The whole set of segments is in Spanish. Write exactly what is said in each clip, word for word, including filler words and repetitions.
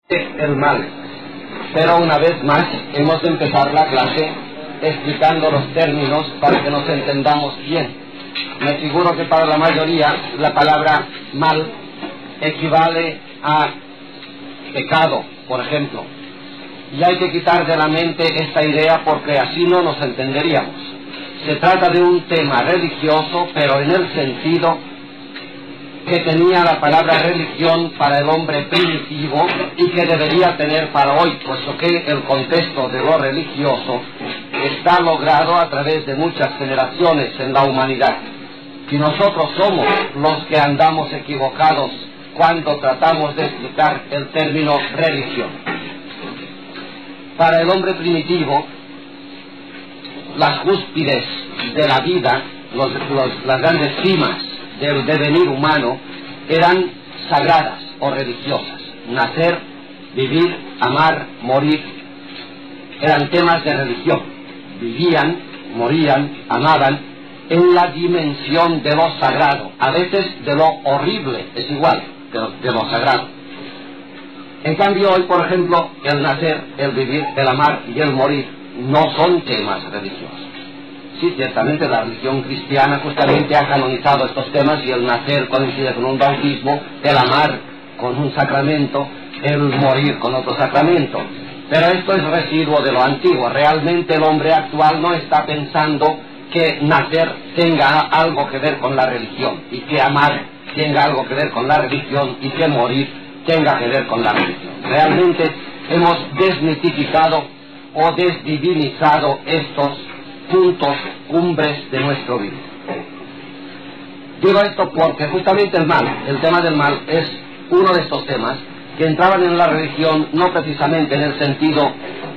el mal. Pero una vez más hemos de empezar la clase explicando los términos para que nos entendamos bien. Me figuro que para la mayoría la palabra mal equivale a pecado, por ejemplo. Y hay que quitar de la mente esta idea porque así no nos entenderíamos. Se trata de un tema religioso, pero en el sentido que tenía la palabra religión para el hombre primitivo y que debería tener para hoy, puesto que el contexto de lo religioso está logrado a través de muchas generaciones en la humanidad. Y nosotros somos los que andamos equivocados cuando tratamos de explicar el término religión. Para el hombre primitivo, las cúspides de la vida, los, los, las grandes cimas del devenir humano eran sagradas o religiosas. Nacer, vivir, amar, morir, eran temas de religión. Vivían, morían, amaban en la dimensión de lo sagrado, a veces de lo horrible, es igual, de lo, de lo sagrado. En cambio hoy, por ejemplo, el nacer, el vivir, el amar y el morir no son temas religiosos. Sí, ciertamente la religión cristiana justamente ha canonizado estos temas y el nacer coincide con un bautismo, el amar con un sacramento, el morir con otro sacramento. Pero esto es residuo de lo antiguo. Realmente el hombre actual no está pensando que nacer tenga algo que ver con la religión y que amar tenga algo que ver con la religión y que morir tenga que ver con la religión. Realmente hemos desmitificado o desdivinizado estos puntos cumbres de nuestro vivir. Digo esto porque justamente el mal, el tema del mal, es uno de estos temas que entraban en la religión no precisamente en el sentido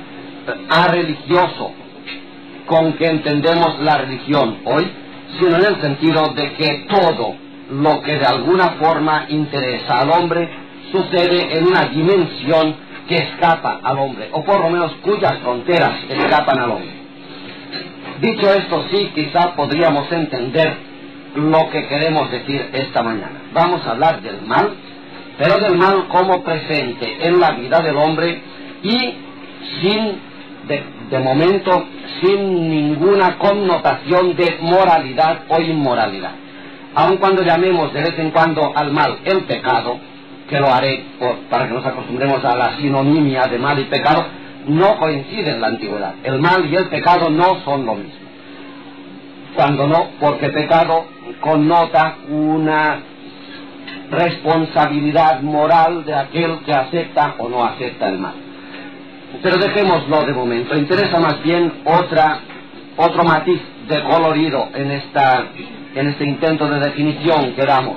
arreligioso con que entendemos la religión hoy, sino en el sentido de que todo lo que de alguna forma interesa al hombre sucede en una dimensión que escapa al hombre, o por lo menos cuyas fronteras escapan al hombre. Dicho esto, sí, quizá podríamos entender lo que queremos decir esta mañana. Vamos a hablar del mal, pero del mal como presente en la vida del hombre y sin, de, de momento, sin ninguna connotación de moralidad o inmoralidad. Aun cuando llamemos de vez en cuando al mal el pecado, que lo haré por, para que nos acostumbremos a la sinonimia de mal y pecado, no coincide en la antigüedad. El mal y el pecado no son lo mismo. Cuando no, porque pecado connota una responsabilidad moral de aquel que acepta o no acepta el mal. Pero dejémoslo de momento. Interesa más bien otra, otro matiz de colorido en, esta, en este intento de definición que damos.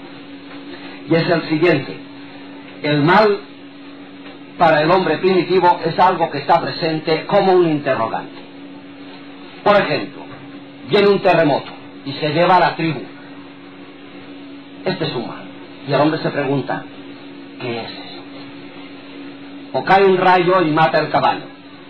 Y es el siguiente. El mal para el hombre primitivo es algo que está presente como un interrogante. Por ejemplo, viene un terremoto y se lleva a la tribu. Este es un mal. Y el hombre se pregunta, ¿qué es eso? O cae un rayo y mata el caballo.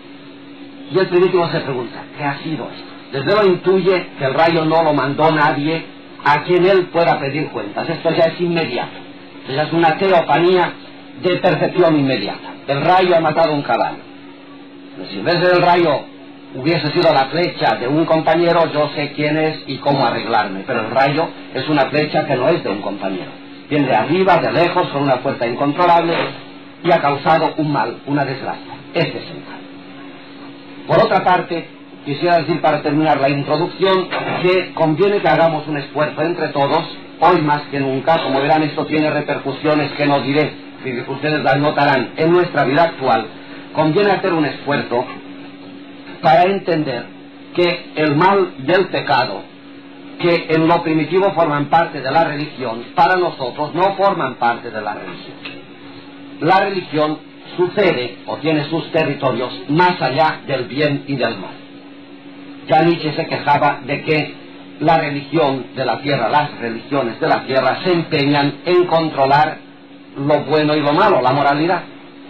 Y el primitivo se pregunta, ¿qué ha sido esto? Desde luego intuye que el rayo no lo mandó nadie a quien él pueda pedir cuentas. Esto ya es inmediato. Ya es una teofanía de percepción inmediata. El rayo ha matado un caballo. Pero si en vez del rayo hubiese sido la flecha de un compañero, yo sé quién es y cómo arreglarme. Pero el rayo es una flecha que no es de un compañero. Viene de arriba, de lejos, con una fuerza incontrolable y ha causado un mal, una desgracia. Este es el mal. Por otra parte, quisiera decir para terminar la introducción que conviene que hagamos un esfuerzo entre todos, hoy más que nunca. Como verán, esto tiene repercusiones que no diré, si ustedes las notarán en nuestra vida actual. Conviene hacer un esfuerzo para entender que el mal y el pecado, que en lo primitivo forman parte de la religión, para nosotros no forman parte de la religión. La religión sucede o tiene sus territorios más allá del bien y del mal. Ya Nietzsche se quejaba de que la religión de la tierra, las religiones de la tierra se empeñan en controlar lo bueno y lo malo, la moralidad.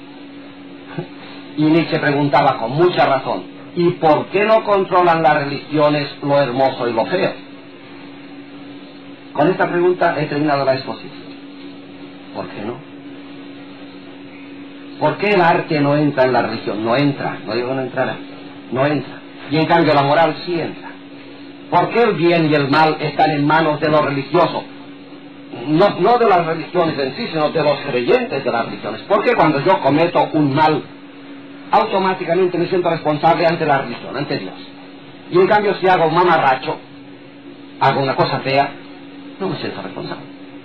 Y Nietzsche preguntaba con mucha razón, ¿y por qué no controlan las religiones lo hermoso y lo feo? Con esta pregunta he terminado la exposición. ¿Por qué no? ¿Por qué el arte no entra en la religión? No entra, no digo no entrará, no entra. Y en cambio la moral sí entra. ¿Por qué el bien y el mal están en manos de los religiosos? No, no de las religiones en sí, sino de los creyentes de las religiones. ¿Por qué cuando yo cometo un mal, automáticamente me siento responsable ante la religión, ante Dios? Y en cambio si hago un mamarracho, hago una cosa fea, no me siento responsable.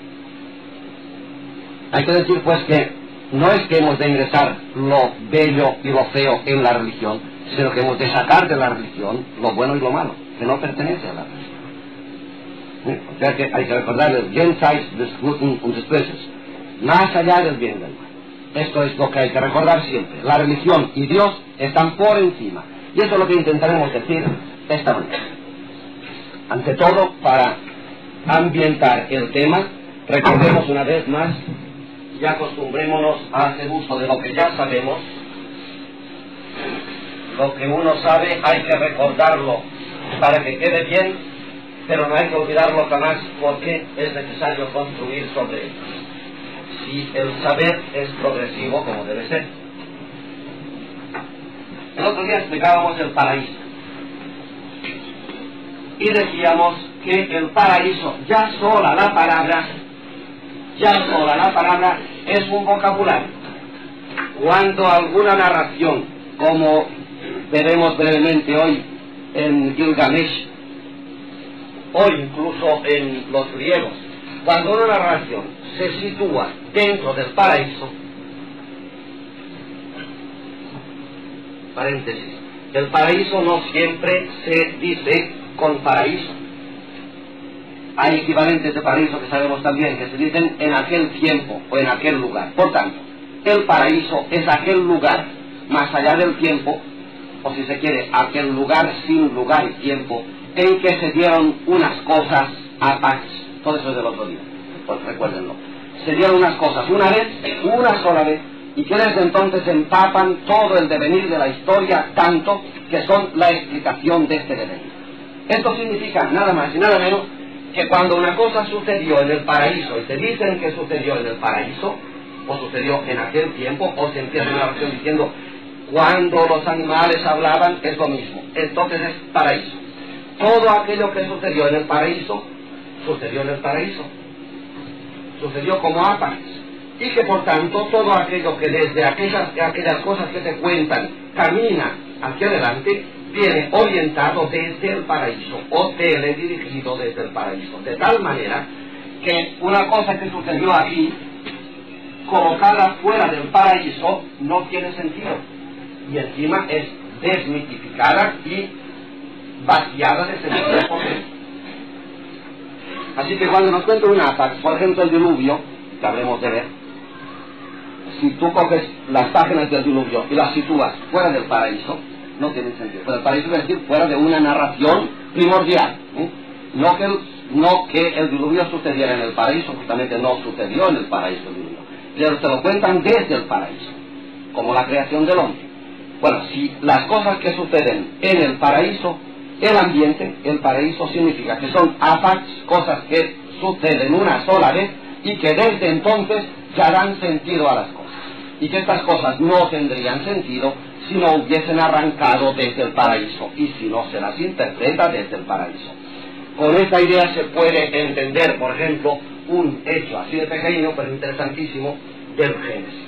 Hay que decir pues que no es que hemos de ingresar lo bello y lo feo en la religión, sino que hemos de sacar de la religión lo bueno y lo malo, que no pertenece a la religión. ¿Eh? O sea que hay que recordar el jenseits des Guten und des Böses, más allá del bien y del mal. Esto es lo que hay que recordar siempre. La religión y Dios están por encima. Y eso es lo que intentaremos decir esta mañana. Ante todo, para ambientar el tema, recordemos una vez más y acostumbrémonos a hacer uso de lo que ya sabemos. Lo que uno sabe hay que recordarlo para que quede bien, pero no hay que olvidarlo jamás porque es necesario construir sobre él. Si el saber es progresivo, como debe ser. El otro día explicábamos el paraíso. Y decíamos que el paraíso, ya sola la palabra, ya sola la palabra es un vocabulario. Cuando alguna narración, como veremos brevemente hoy en Gilgamesh, o incluso en los griegos, cuando una narración se sitúa dentro del paraíso, paréntesis, el paraíso no siempre se dice con paraíso. Hay equivalentes de paraíso que sabemos también que se dicen en aquel tiempo o en aquel lugar. Por tanto, el paraíso es aquel lugar más allá del tiempo, o si se quiere, aquel lugar sin lugar y tiempo, en que se dieron unas cosas a paz. Todo eso es del otro día, pues recuérdenlo. Se dieron unas cosas una vez, una sola vez, y que desde entonces empapan todo el devenir de la historia, tanto que son la explicación de este devenir. Esto significa nada más y nada menos que cuando una cosa sucedió en el paraíso y te dicen que sucedió en el paraíso, o sucedió en aquel tiempo, o se empieza una oración diciendo cuando los animales hablaban, es lo mismo. Entonces es paraíso. Todo aquello que sucedió en el paraíso, sucedió en el paraíso. Sucedió como ápax. Y que por tanto todo aquello que desde aquellas, aquellas cosas que te cuentan camina hacia adelante, viene orientado desde el paraíso, o teledirigido desde el paraíso. De tal manera que una cosa que sucedió aquí, colocada fuera del paraíso, no tiene sentido. Y encima es desmitificada y vaciada de sentido por dentro. Así que cuando nos cuentan un ápax, por ejemplo el diluvio, que habremos de ver, si tú coges las páginas del diluvio y las sitúas fuera del paraíso, no tiene sentido. Fuera del paraíso es decir, fuera de una narración primordial. ¿eh? No, que el, no que el diluvio sucediera en el paraíso, justamente no sucedió en el paraíso el diluvio. Pero te lo cuentan desde el paraíso, como la creación del hombre. Bueno, si las cosas que suceden en el paraíso, el ambiente, el paraíso significa que son ápax, cosas que suceden una sola vez y que desde entonces ya dan sentido a las cosas. Y que estas cosas no tendrían sentido si no hubiesen arrancado desde el paraíso y si no se las interpreta desde el paraíso. Con esta idea se puede entender, por ejemplo, un hecho así de pequeño pero interesantísimo del Génesis.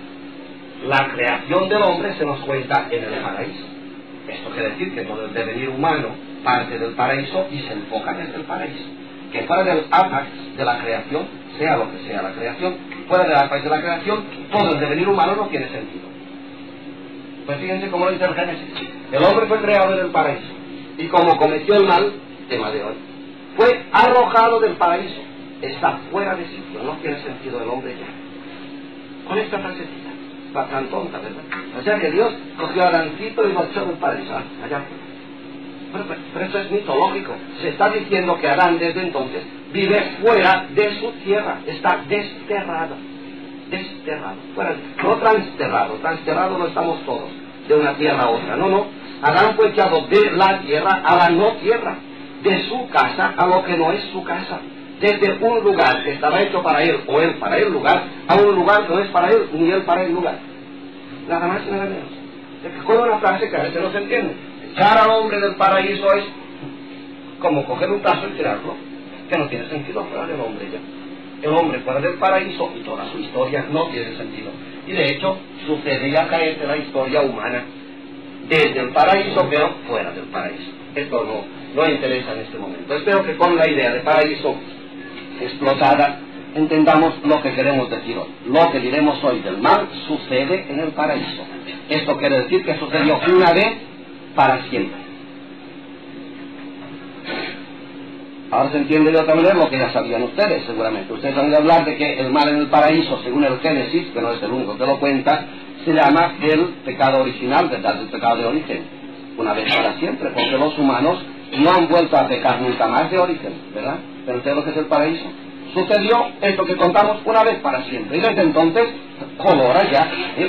La creación del hombre se nos cuenta en el paraíso. Esto quiere decir que todo el devenir humano parte del paraíso y se enfoca desde el paraíso. Que fuera del ápax de la creación, sea lo que sea la creación, fuera del ápax de la creación, todo el devenir humano no tiene sentido. Pues fíjense cómo lo dice el Génesis. El hombre fue creado en el paraíso y como cometió el mal, tema de hoy, fue arrojado del paraíso. Está fuera de sitio, no tiene sentido el hombre ya. Con esta frasecita, va tan tonta, ¿verdad? O sea que Dios cogió a Adancito y lo echó del paraíso, allá. Pero, pero, pero esto es mitológico. Se está diciendo que Adán desde entonces vive fuera de su tierra, está desterrado. Desterrado, fuera, no transterrado, transterrado no estamos todos, de una tierra a otra, no, no, Adán fue echado de la tierra a la no tierra, de su casa a lo que no es su casa, desde un lugar que estaba hecho para él, o él para el lugar, a un lugar que no es para él, ni él para el lugar. Nada más y nada menos. Es que con una frase que a veces no se entiende. Echar al hombre del paraíso es como coger un brazo y tirarlo, que no tiene sentido fuera del hombre ya. El hombre fuera del paraíso y toda su historia no tiene sentido. Y de hecho, sucedía a caer de la historia humana desde el paraíso, pero fuera del paraíso. Esto no, no interesa en este momento. Espero que con la idea de paraíso explotada entendamos lo que queremos decir hoy. Lo que diremos hoy del mal sucede en el paraíso. Esto quiere decir que sucedió una vez para siempre. Ahora se entiende de otra manera lo que ya sabían ustedes, seguramente. Ustedes han de hablar de que el mal en el paraíso, según el Génesis, que no es el único que lo cuenta, se llama el pecado original, ¿verdad? El pecado de origen. Una vez para siempre, porque los humanos no han vuelto a pecar nunca más de origen, ¿verdad? Pero ustedes lo que es el paraíso. Sucedió esto que contamos una vez para siempre. Y desde entonces, colora ya, ¿eh?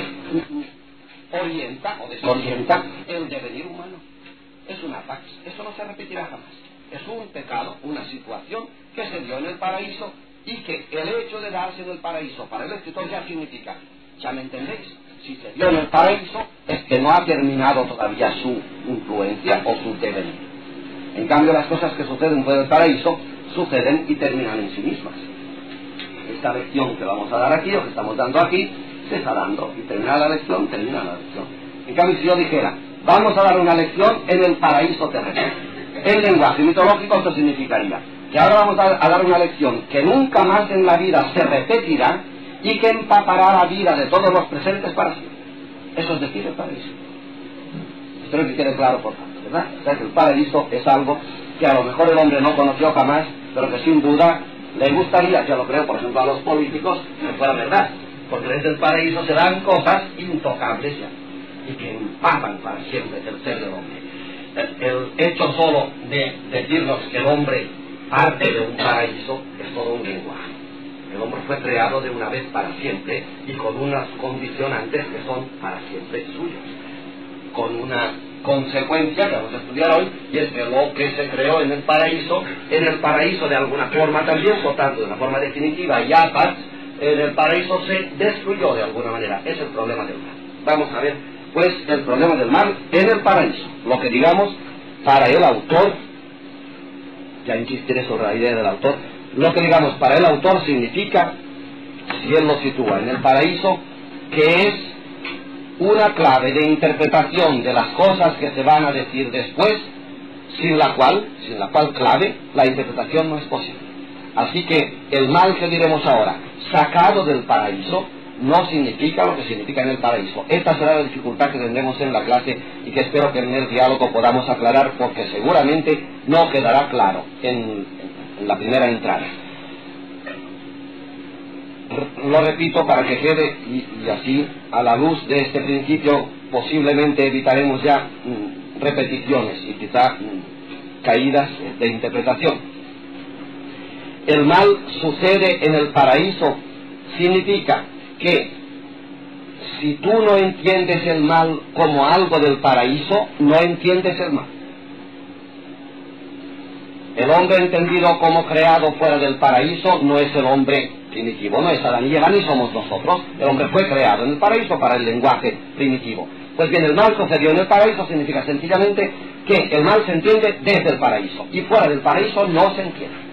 orienta o desorienta el devenir humano. Es una pax. Eso no se repetirá jamás. Es un pecado, una situación que se dio en el paraíso y que el hecho de darse en el paraíso para el escritor ya significa, ¿ya me entendéis? Si se dio en el paraíso es que no ha terminado todavía su influencia o su devenir. En cambio, las cosas que suceden fuera del paraíso suceden y terminan en sí mismas. Esta lección que vamos a dar aquí, o que estamos dando aquí, se está dando y termina la lección, termina la lección. En cambio, si yo dijera, vamos a dar una lección en el paraíso terrestre, en lenguaje mitológico esto significaría que ahora vamos a, a dar una lección que nunca más en la vida se repetirá y que empapará la vida de todos los presentes para siempre. Eso es decir el paraíso. Espero que quede claro por tanto, ¿verdad? O sea, que el paraíso es algo que a lo mejor el hombre no conoció jamás, pero que sin duda le gustaría, ya lo creo, por ejemplo, a los políticos, que fuera verdad, porque desde el paraíso se dan cosas intocables ya, y que empapan para siempre el ser del hombre. El hecho solo de decirnos que el hombre parte de un paraíso es todo un lenguaje. El hombre fue creado de una vez para siempre y con unas condicionantes que son para siempre suyas, con una consecuencia que vamos a estudiar hoy, y es que lo que se creó en el paraíso, en el paraíso de alguna forma también, por tanto de una forma definitiva y apaz, en el paraíso se destruyó de alguna manera. Es el problema del mal. Vamos a ver pues el problema del mal en el paraíso. Lo que digamos para el autor, ya insistiré sobre la idea del autor, lo que digamos para el autor significa, si él lo sitúa en el paraíso, que es una clave de interpretación de las cosas que se van a decir después, sin la cual, sin la cual clave, la interpretación no es posible. Así que el mal que diremos ahora, sacado del paraíso, no significa lo que significa en el paraíso. Esta será la dificultad que tendremos en la clase y que espero que en el diálogo podamos aclarar, porque seguramente no quedará claro en, en la primera entrada. Lo repito para que quede y, y así, a la luz de este principio, posiblemente evitaremos ya mm, repeticiones y quizá mm, caídas de interpretación. El mal sucede en el paraíso significa que si tú no entiendes el mal como algo del paraíso, no entiendes el mal. El hombre entendido como creado fuera del paraíso no es el hombre primitivo, no es Adán y Eva, ni somos nosotros. El hombre fue creado en el paraíso para el lenguaje primitivo. Pues bien, el mal sucedió en el paraíso significa sencillamente que el mal se entiende desde el paraíso, y fuera del paraíso no se entiende.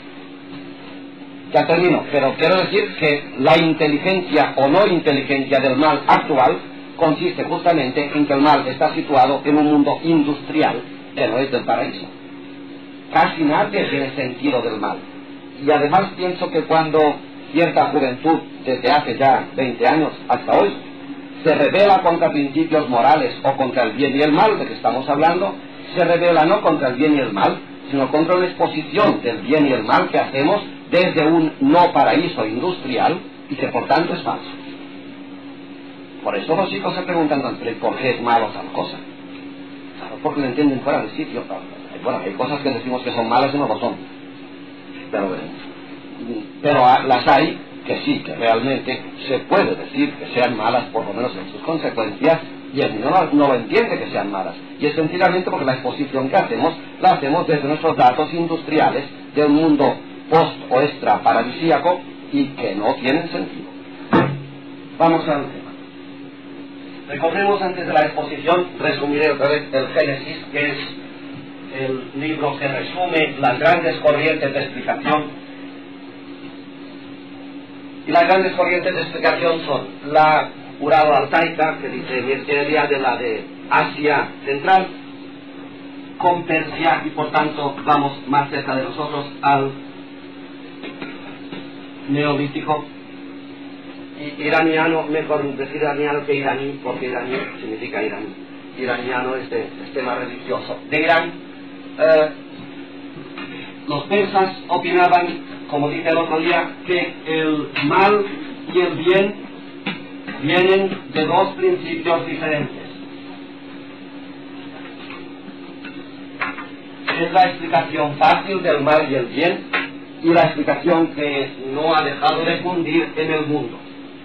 Ya termino, pero quiero decir que la inteligencia o no inteligencia del mal actual consiste justamente en que el mal está situado en un mundo industrial que no es del paraíso. Casi nadie tiene sentido del mal. Y además pienso que cuando cierta juventud, desde hace ya veinte años hasta hoy, se revela contra principios morales o contra el bien y el mal de que estamos hablando, se revela no contra el bien y el mal, sino contra una exposición del bien y el mal que hacemos desde un no paraíso industrial y que por tanto es falso. Por eso los chicos se preguntan, ¿por qué es malo tal cosa? Claro, porque lo entienden fuera del sitio. Bueno, hay cosas que decimos que son malas y no lo son, pero veremos. Pero las hay que sí, que realmente se puede decir que sean malas, por lo menos en sus consecuencias, y el niño no, no lo entiende que sean malas. Y es sencillamente porque la exposición que hacemos, la hacemos desde nuestros datos industriales de un mundo post o extra paradisíaco y que no tienen sentido. Vamos al tema. Recordemos antes de la exposición, resumiré otra vez el Génesis, que es el libro que resume las grandes corrientes de explicación. Y las grandes corrientes de explicación son la uralo-altaica, que dice Mircea, de la de Asia Central, con Persia, y por tanto vamos más cerca de nosotros al Neolítico. Y iraniano, mejor decir iraniano que iraní, porque iraní significa iraní. Iraniano es de sistema religioso de Irán. Eh, los persas opinaban, como dije el otro día, que el mal y el bien vienen de dos principios diferentes. Es la explicación fácil del mal y el bien, y la explicación que no ha dejado de fundir en el mundo.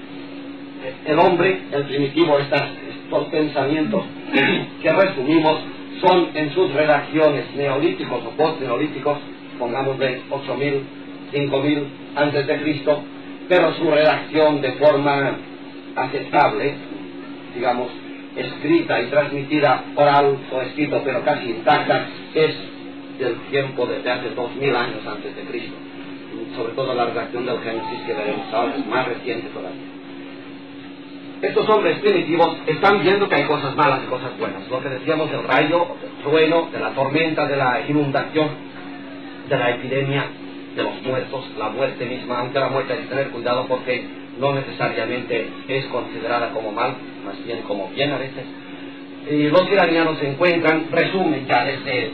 El hombre, el primitivo, estas, estos pensamientos que resumimos son en sus redacciones neolíticos o post-neolíticos, pongamos de ocho mil, cinco mil antes de Cristo, pero su redacción de forma aceptable, digamos, escrita y transmitida oral o escrito, pero casi intacta, es del tiempo de, de hace dos mil años antes de Cristo. Sobre todo la redacción del Génesis que veremos ahora es más reciente todavía. Estos hombres primitivos están viendo que hay cosas malas y cosas buenas. Lo que decíamos del rayo, del trueno, de la tormenta, de la inundación, de la epidemia, de los muertos, la muerte misma, aunque la muerte hay que tener cuidado porque no necesariamente es considerada como mal, más bien como bien a veces. Y los iranianos encuentran, resumen ya desde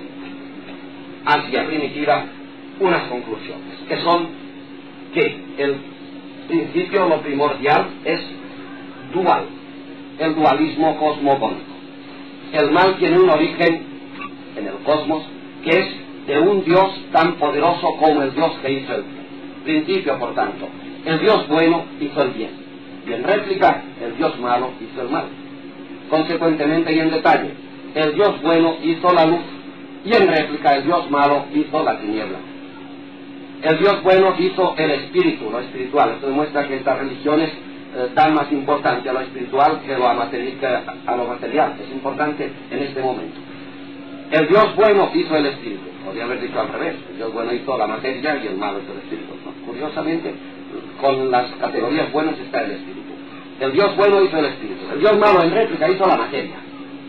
Asia primitiva, unas conclusiones, que son que el principio, lo primordial, es dual, el dualismo cosmogónico. El mal tiene un origen en el cosmos que es de un Dios tan poderoso como el Dios que hizo el bien. Principio, por tanto, el Dios bueno hizo el bien, y en réplica el Dios malo hizo el mal. Consecuentemente y en detalle, el Dios bueno hizo la luz, y en réplica el Dios malo hizo la tiniebla. El Dios bueno hizo el espíritu, lo espiritual. Esto demuestra que estas religiones eh, dan más importancia a lo espiritual que a lo, material, a lo material. Es importante en este momento. El Dios bueno hizo el espíritu. Podría haber dicho al revés. El Dios bueno hizo la materia y el malo hizo el espíritu. ¿No? Curiosamente, con las categorías buenas está el espíritu. El Dios bueno hizo el espíritu. El Dios malo en réplica hizo la materia.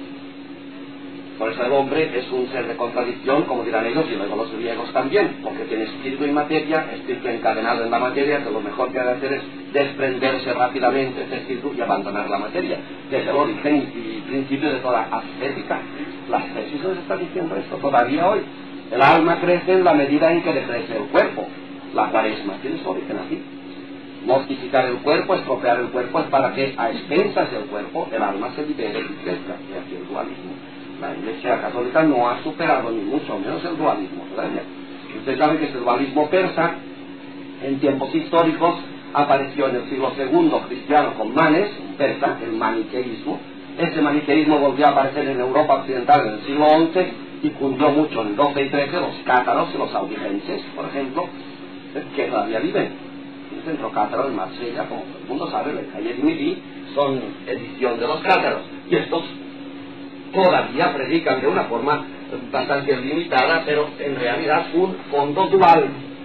Por eso el hombre es un ser de contradicción, como dirán ellos, y luego los griegos también, porque tiene espíritu y materia, espíritu encadenado en la materia, que lo mejor que ha de hacer es desprenderse rápidamente de este espíritu y abandonar la materia, que es el origen y principio de toda ascética. La ascesis nos está diciendo esto todavía hoy. El alma crece en la medida en que le crece el cuerpo. La cuaresma tiene su origen así. Mortificar el cuerpo, estropear el cuerpo, es para que a expensas del cuerpo el alma se libere y crezca. Y aquí el dualismo. La Iglesia Católica no ha superado ni mucho menos el dualismo todavía. Usted sabe que este dualismo persa, en tiempos históricos, apareció en el siglo segundo cristiano con Manes, persa, el maniqueísmo. Este maniqueísmo volvió a aparecer en Europa occidental en el siglo once y cundió mucho en el doce y trece los cátaros y los audigenses, por ejemplo, que todavía viven. El centro cátaro en Marsella, como todo el mundo sabe, la calle de Midi, son edición de los cátaros. Y estos todavía predican de una forma bastante limitada, pero en realidad un fondo dual.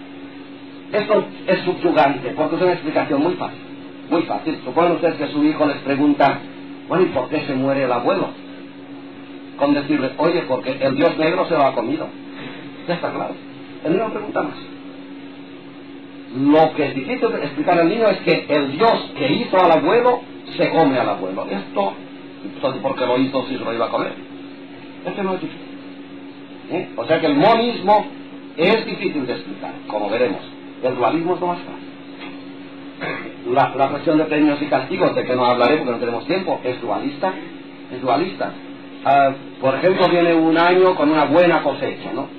Esto es subyugante, porque es una explicación muy fácil, muy fácil. Suponen ustedes que su hijo les pregunta, bueno, ¿y por qué se muere el abuelo? Con decirle, oye, porque el Dios negro se lo ha comido. Ya está claro. El niño pregunta más. Lo que es difícil de explicar al niño es que el Dios que hizo al abuelo se come al abuelo. Esto, porque lo hizo si se lo iba a comer. Esto no es difícil. ¿Eh? O sea que el monismo es difícil de explicar, como veremos. El dualismo es lo más fácil. La, la cuestión de premios y castigos, de que no hablaré porque no tenemos tiempo, es dualista. Es dualista. Uh, por ejemplo, viene un año con una buena cosecha, ¿no?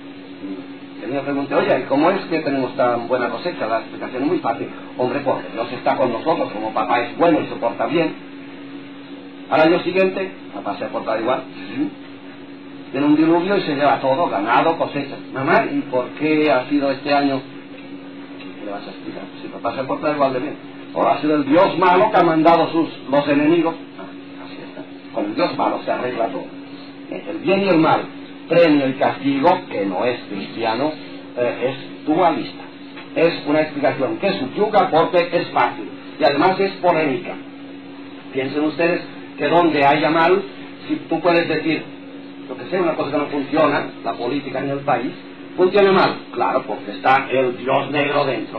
Y me pregunté, oye, ¿y cómo es que tenemos tan buena cosecha? La explicación es muy fácil. Hombre, porque Dios está con nosotros, como papá es bueno y se porta bien. Al año siguiente, papá se porta igual. Viene un diluvio y se lleva todo, ganado, cosecha. Mamá, ¿y por qué ha sido este año? ¿Qué le vas a explicar? Si papá se porta igual de bien. O ha sido el Dios malo que ha mandado sus, los enemigos. Con el Dios malo se arregla todo. El bien y el mal, premio y castigo, que no es cristiano, eh, es dualista. Es una explicación que subyuga porque es fácil y además es polémica. Piensen ustedes que donde haya mal, si tú puedes decir, lo que sea, una cosa que no funciona, la política en el país, funciona mal, claro, porque está el Dios negro dentro.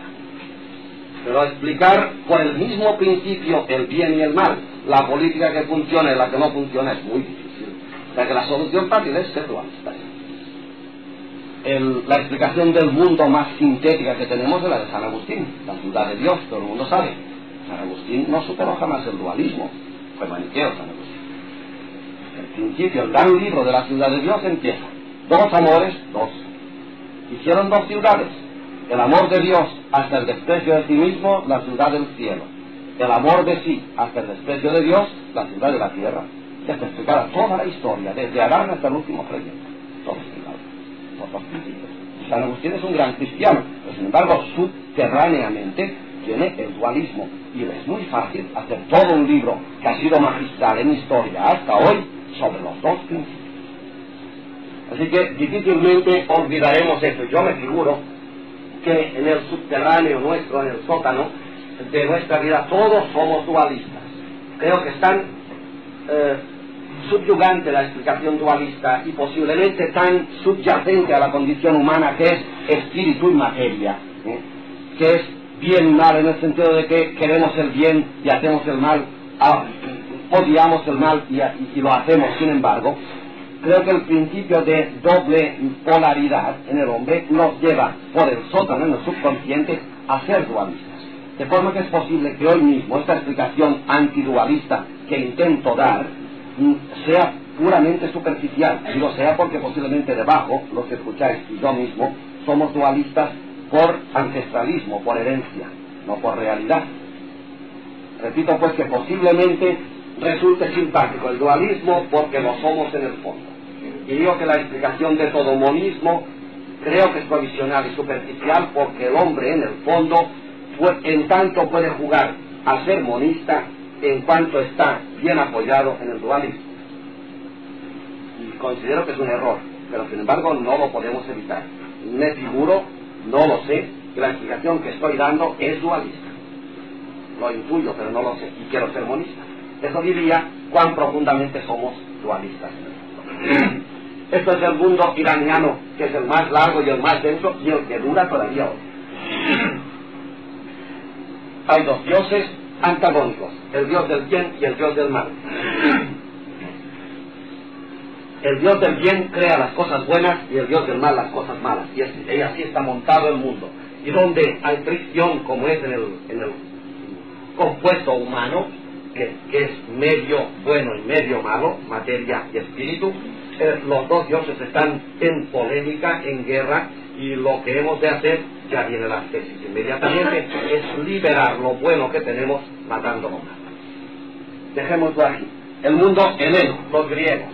Pero explicar por el mismo principio el bien y el mal, la política que funciona y la que no funciona, es muy difícil. O sea que la solución fácil es ser dualista. El, la explicación del mundo más sintética que tenemos es la de San Agustín, la ciudad de Dios, todo el mundo sabe. San Agustín no superó jamás el dualismo, fue maniqueo San Agustín. El principio, el gran libro de la ciudad de Dios empieza. Dos amores, dos. Hicieron dos ciudades. El amor de Dios hasta el desprecio de sí mismo, la ciudad del cielo. El amor de sí hasta el desprecio de Dios, la ciudad de la tierra. Ya está explicada toda la historia, desde Adán hasta el último creyente. Todo explicado. Por dos principios. San Agustín es un gran cristiano, pero sin embargo, subterráneamente tiene el dualismo. Y es muy fácil hacer todo un libro que ha sido magistral en historia hasta hoy sobre los dos principios. Así que difícilmente olvidaremos esto. Yo me figuro que en el subterráneo nuestro, en el sótano de nuestra vida, todos somos dualistas. Creo que están eh, subyugante la explicación dualista y posiblemente tan subyacente a la condición humana que es espíritu y materia, ¿eh? que es bien y mal en el sentido de que queremos el bien y hacemos el mal, ah, odiamos el mal y, y, y lo hacemos. Sin embargo, creo que el principio de doble polaridad en el hombre nos lleva por el sótano, en el subconsciente, a ser dualistas. De forma que es posible que hoy mismo esta explicación antidualista que intento dar sea puramente superficial. Digo sea porque posiblemente debajo, los que escucháis y yo mismo, somos dualistas por ancestralismo, por herencia, no por realidad. Repito pues que posiblemente resulte simpático el dualismo porque lo somos en el fondo. Y digo que la explicación de todo monismo creo que es provisional y superficial porque el hombre en el fondo en tanto puede jugar a ser monista en cuanto está bien apoyado en el dualismo. Y considero que es un error, pero sin embargo no lo podemos evitar. Me figuro, no lo sé, que la explicación que estoy dando es dualista. Lo intuyo, pero no lo sé, y quiero ser monista. Eso diría cuán profundamente somos dualistas. Esto es el mundo iraniano, que es el más largo y el más denso, y el que dura todavía hoy. Hay dos dioses antagónicos, el dios del bien y el dios del mal. El dios del bien crea las cosas buenas y el dios del mal las cosas malas. Y, así, y así está montado el mundo. Y donde hay fricción, como es en el, en el compuesto humano, que, que es medio bueno y medio malo, materia y espíritu, eh, los dos dioses están en polémica, en guerra, y lo que hemos de hacer, ya viene la tesis inmediatamente, es liberar lo bueno que tenemos matando lo malo. Dejémoslo aquí. El mundo heleno, los griegos.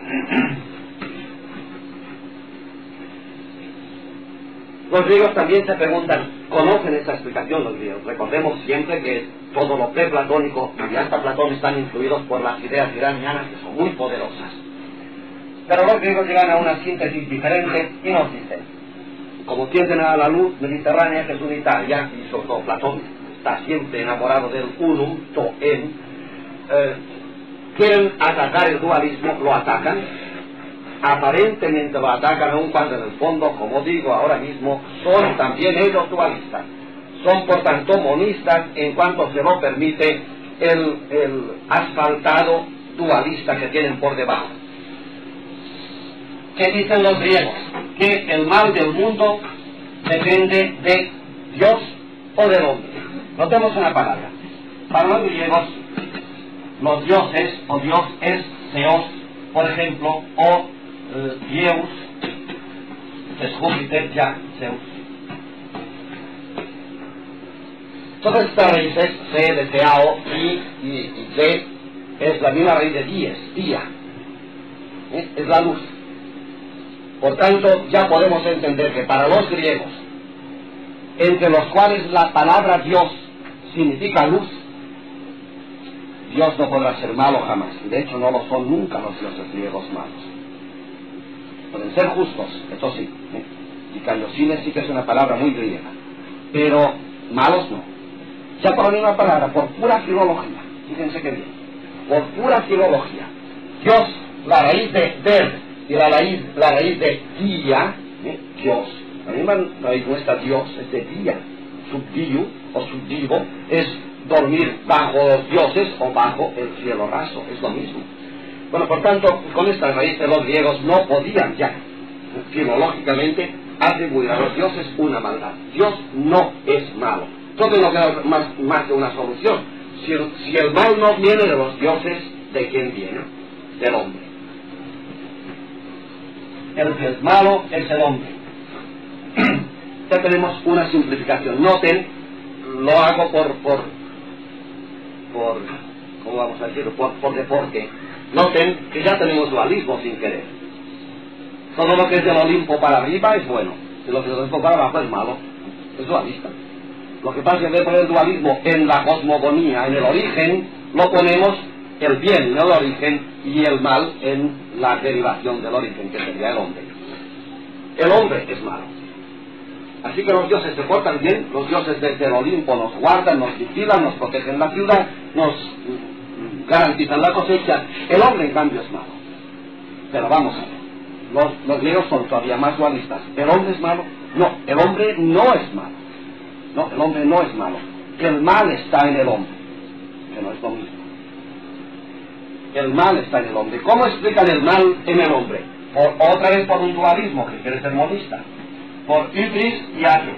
Los griegos también se preguntan, conocen esta explicación los griegos. Recordemos siempre que todo lo preplatónico y hasta Platón están influidos por las ideas iranianas que son muy poderosas. Pero los griegos llegan a una síntesis diferente y nos dicen, como tienden a la luz mediterránea que es unitaria, y sobre todo Platón está siempre enamorado del unum, to en, eh, quieren atacar el dualismo, lo atacan, aparentemente lo atacan aun cuando en el fondo, como digo ahora mismo, son también ellos dualistas. Son por tanto monistas en cuanto se lo permite el, el asfaltado dualista que tienen por debajo. ¿Qué dicen los griegos? Que el mal del mundo depende de Dios o del hombre. Notemos una palabra. Para los griegos, los dioses, o Dios es Zeus, por ejemplo, o eh, Zeus, que es Júpiter, ya, Zeus. Todas estas raíces, C de Teao, I y, y D, es la misma raíz de dies, día. ¿Eh? Es la luz. Por tanto, ya podemos entender que para los griegos, entre los cuales la palabra Dios significa luz, Dios no podrá ser malo jamás. De hecho, no lo son nunca los dioses griegos malos. Pueden ser justos, eso sí. ¿eh? Y callosines sí que es una palabra muy griega. Pero malos no. Ya por la misma palabra, por pura filología. Fíjense que bien. Por pura filología. Dios, la raíz de ver y la raíz, la raíz de día, ¿eh? Dios. La misma raíz nuestra Dios es de día. Subdiu o subdivo es dormir bajo los dioses o bajo el cielo raso, es lo mismo. Bueno, por tanto, con esta raíz de los griegos no podían ya, filológicamente, atribuir a los dioses una maldad. Dios no es malo. Entonces no queda más, más que una solución. Si el, si el mal no viene de los dioses, ¿de quién viene? Del hombre. El que es malo es el hombre. Ya tenemos una simplificación. Noten, lo hago por, por, por ¿cómo vamos a decirlo? Por, por deporte. Noten que ya tenemos dualismo sin querer. Todo lo que es del Olimpo para arriba es bueno, y lo que es del Olimpo para abajo es malo. Es dualista. Lo que pasa es que en vez de poner el dualismo en la cosmogonía, en el origen, lo ponemos el bien en el origen y el mal en la derivación del origen, que sería el hombre. El hombre es malo. Así que los dioses se portan bien, los dioses desde el Olimpo nos guardan, nos vigilan, nos protegen la ciudad, nos garantizan la cosecha. El hombre, en cambio, es malo. Pero vamos a ver, los, los griegos son todavía más dualistas. ¿El hombre es malo? No, el hombre no es malo. No, el hombre no es malo. El mal está en el hombre, que no es lo mismo. El mal está en el hombre. ¿Cómo explican el mal en el hombre? Por, otra vez por un dualismo, que quiere ser monista. Por hybris y ate.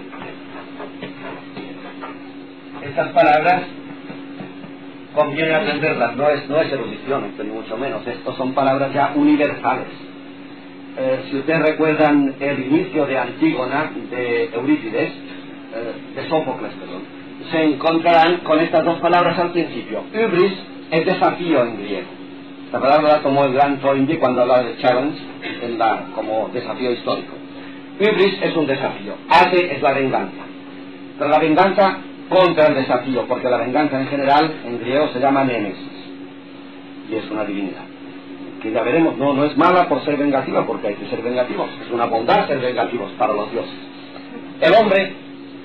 Estas palabras conviene aprenderlas, no es, no es erudición, ni mucho menos. Estas son palabras ya universales. Eh, si ustedes recuerdan el inicio de Antígona, de Eurípides, eh, de Sófocles, perdón, se encontrarán con estas dos palabras al principio. Hybris es desafío en griego. Esta palabra la tomó el gran Toynbee cuando hablaba de challenge en la, como desafío histórico. Hybris es un desafío, ate es la venganza, pero la venganza contra el desafío, porque la venganza en general en griego se llama némesis y es una divinidad, que ya veremos, no, no es mala por ser vengativa, porque hay que ser vengativos, es una bondad ser vengativos para los dioses. El hombre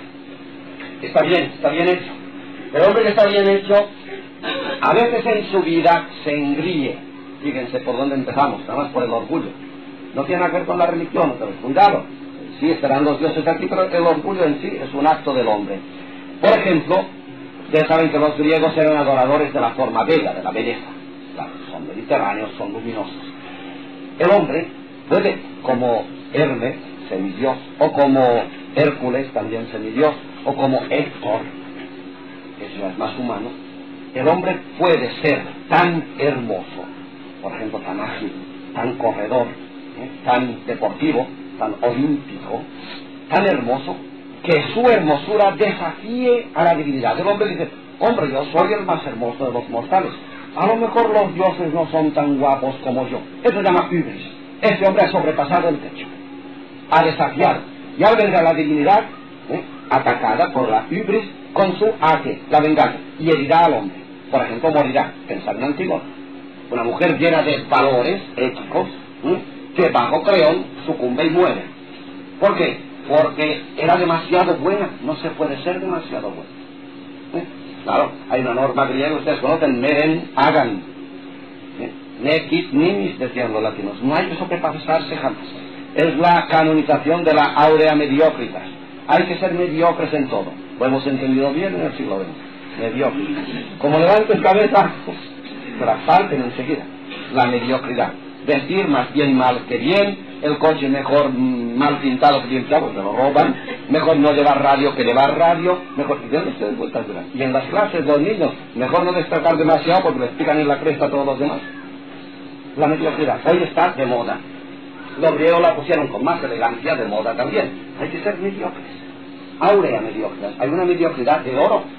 está bien, está bien hecho, el hombre que está bien hecho a veces en su vida se engríe. Fíjense por dónde empezamos, nada más por el orgullo. No tiene nada que ver con la religión, pero cuidado. Sí, estarán los dioses aquí, pero el orgullo en sí es un acto del hombre. Por ejemplo, ustedes saben que los griegos eran adoradores de la forma bella, de la belleza. Claro, son mediterráneos, son luminosos. El hombre puede, como Hermes, semidios, o como Hércules, también semidios, o como Héctor, que ya es más humano, el hombre puede ser tan hermoso, por ejemplo, tan ágil, tan corredor, ¿eh? tan deportivo, tan olímpico, tan hermoso, que su hermosura desafíe a la divinidad. El hombre dice, hombre, yo soy el más hermoso de los mortales. A lo mejor los dioses no son tan guapos como yo. Eso se llama hybris. Ese hombre ha sobrepasado el techo, ha desafiado, y al ver a la divinidad ¿eh? atacada por la hybris con su ate, la venganza, y herirá al hombre. Por ejemplo, morirá. Pensar en Antígona, una mujer llena de valores éticos, ¿eh? que bajo Creón sucumbe y muere. ¿Por qué? Porque era demasiado buena, no se puede ser demasiado buena. ¿Eh? Claro, hay una norma griega, ustedes conocen, meren hagan. ¿Eh? Nequit nimis, decían los latinos. No hay eso que pasarse jamás. Es la canonización de la aurea mediocritas. Hay que ser mediocres en todo. Lo hemos entendido bien en el siglo veinte. Mediocres. Como levantes cabeza, pero falten enseguida. La mediocridad. Vestir más bien mal que bien, el coche mejor mal pintado que bien pintado, porque lo roban, mejor no llevar radio que llevar radio, mejor que den ustedes vueltas duras. Y en las clases los niños, mejor no destacar demasiado porque les pican en la cresta a todos los demás. La mediocridad, hoy está de moda. Los griegos la pusieron con más elegancia de moda también. Hay que ser mediocres. Aurea mediocridad. Hay una mediocridad de oro.